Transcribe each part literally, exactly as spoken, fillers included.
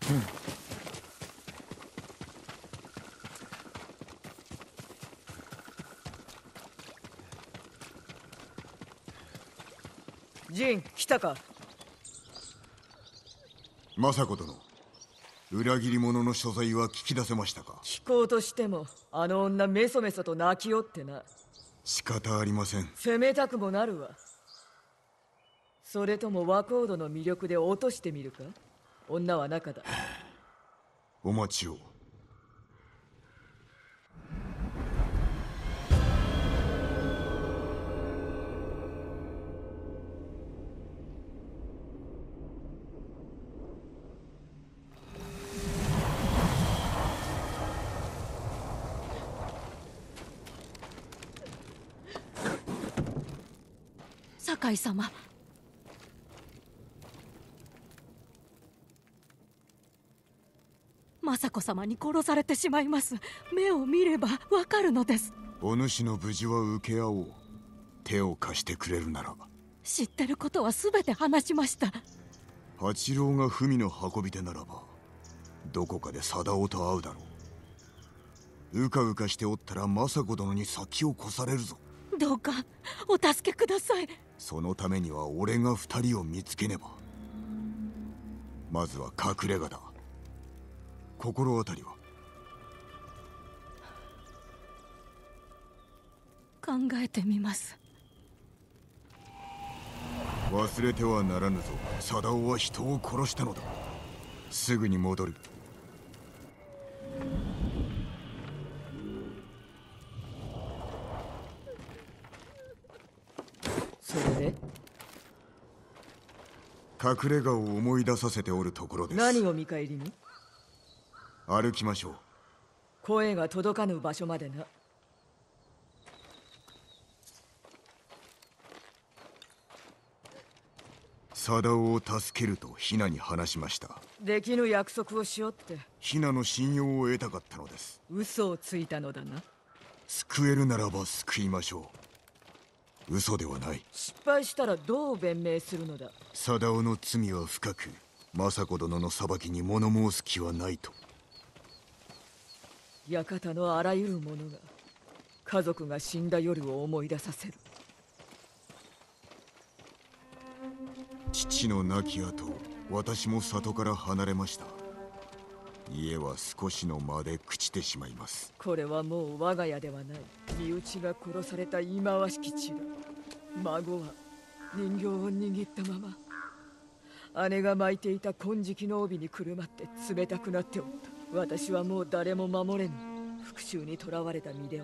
ジン、来たか。 政子殿、裏切り者の所在は聞き出せましたか？ 聞こうとしてもあの女メソメソと泣きおってな。 仕方ありません。 責めたくもなるわ。それともワコードの魅力で落としてみるか。女は中だ。 お待ちを。 酒井様、政子様に殺されてしまいます。目を見ればわかるのです。 お主の無事は受け合おう。手を貸してくれるなら。 知ってることは全て話しました。 八郎が文の運び手ならばどこかで貞夫と会うだろう。うかうかしておったら政子殿に先を越されるぞ。 どうかお助けください。 そのためには俺が二人を見つけねば。まずは隠れ家だ。心当たりは？ 考えてみます。 忘れてはならぬぞ。貞夫は人を殺したのだ。すぐに戻る。 それで隠れ家を思い出させておるところです。 何を見返りに？ 歩きましょう。 声が届かぬ場所までな。 貞夫を助けるとヒナに話しました。 できぬ約束をしよって。 ヒナの信用を得たかったのです。 嘘をついたのだな。 救えるならば救いましょう。嘘ではない。 失敗したらどう弁明するのだ。 貞夫の罪は深く、政子殿の裁きに物申す気はないと。 館のあらゆるものが家族が死んだ夜を思い出させる。 父の亡き後、私も里から離れました。家は少しの間で朽ちてしまいます。 これはもう我が家ではない。身内が殺された忌まわしき地だ。孫は人形を握ったまま、姉が巻いていた金色の帯にくるまって冷たくなっておった。私はもう誰も守れぬ復讐に囚われた身では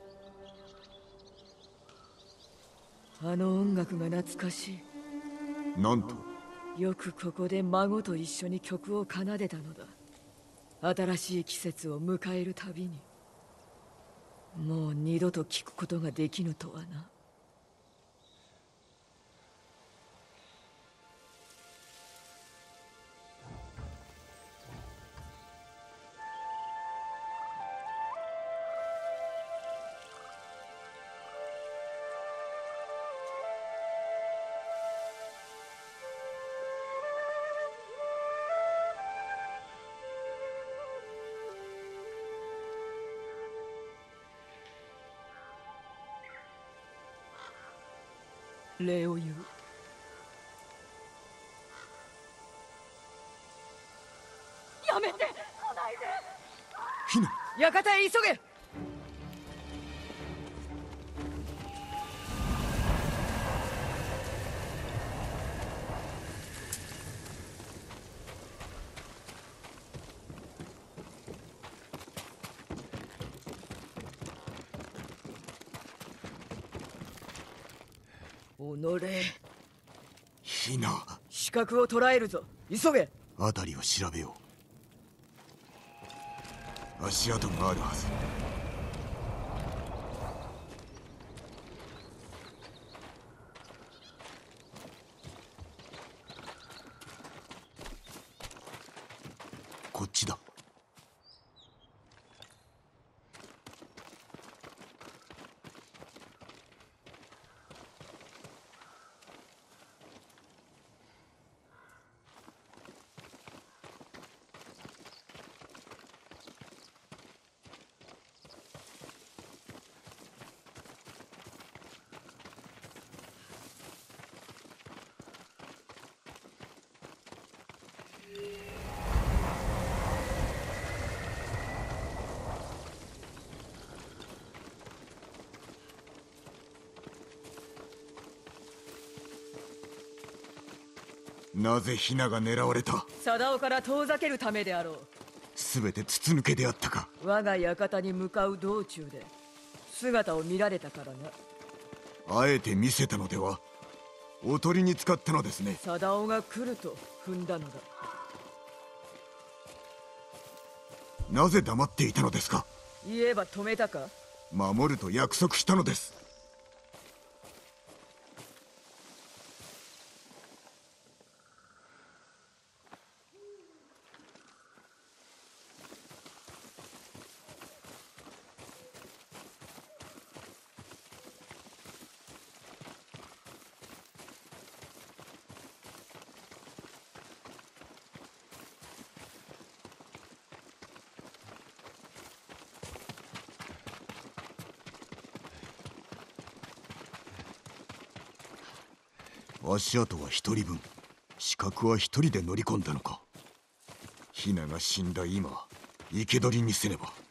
な。あの音楽が懐かしい。 なんと？ よくここで孫と一緒に曲を奏でたのだ。新しい季節を迎えるたびに。もう二度と聞くことができぬとはな。礼を言う。 やめて！来ないで！ ヒナ！ 館へ急げ！おのれ。 ヒナ！ 視覚を捉えるぞ。急げ！ 辺りを調べよう。足跡があるはず。こっちだ。 なぜヒナが狙われた？ 貞夫から遠ざけるためであろう。 全て筒抜けであったか。 我が館に向かう道中で姿を見られたからな。 あえて見せたのでは？おとりに使ったのですね。 貞夫が来ると踏んだのだ。 なぜ黙っていたのですか？ 言えば止めたか？ 守ると約束したのです。足跡は一人分、刺客は一人で乗り込んだのか。ヒナが死んだ今、生け捕りにせねば。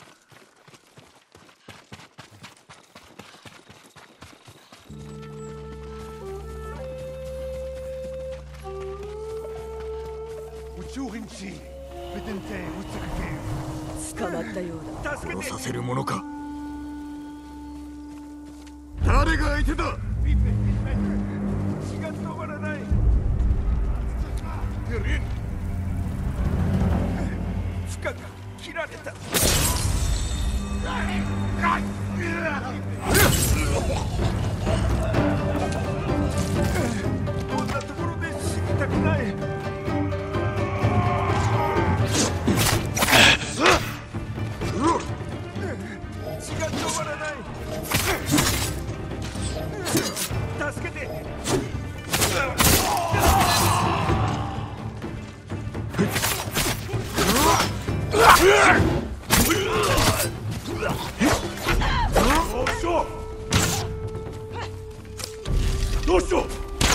捕まったようだ。 殺させるものか。誰が相手だ。 血が止まらない。負荷が切られた。こんなところで死にたくない。血が止まらない。助けて。どうしよう。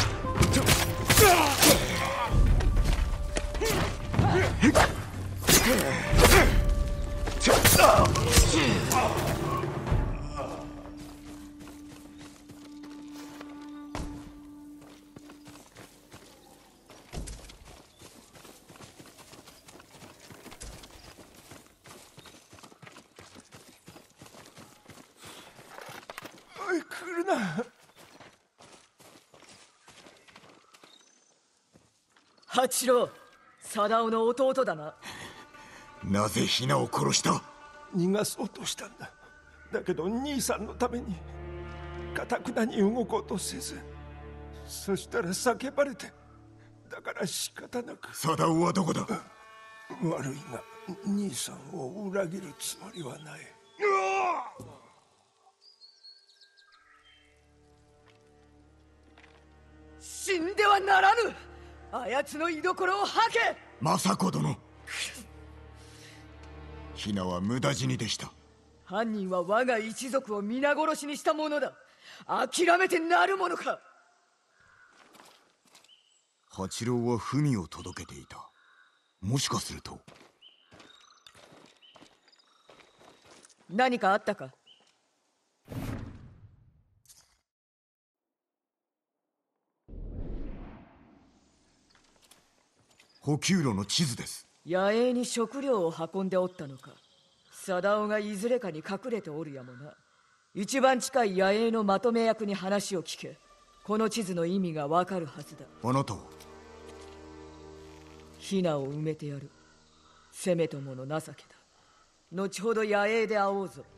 来るな。 八郎、貞夫の弟だな。 なぜヒナを殺した？ 逃がそうとしたんだ。だけど兄さんのために堅くなに動こうとせず、そしたら叫ばれて、だから仕方なく。 貞夫はどこだ？ 悪いが兄さんを裏切るつもりはない。 死んではならぬ。あやつの居所を吐け。 政子殿。ヒナは無駄死にでした。 犯人は我が一族を皆殺しにしたものだ。諦めてなるものか。 八郎は文を届けていた。もしかすると。 何かあったか？ 補給路の地図です。 野営に食料を運んでおったのか。貞夫がいずれかに隠れておるやもな。一番近い野営のまとめ役に話を聞け。この地図の意味がわかるはずだ。 あなたは？ ヒナを埋めてやる。せめともの情けだ。後ほど野営で会おうぞ。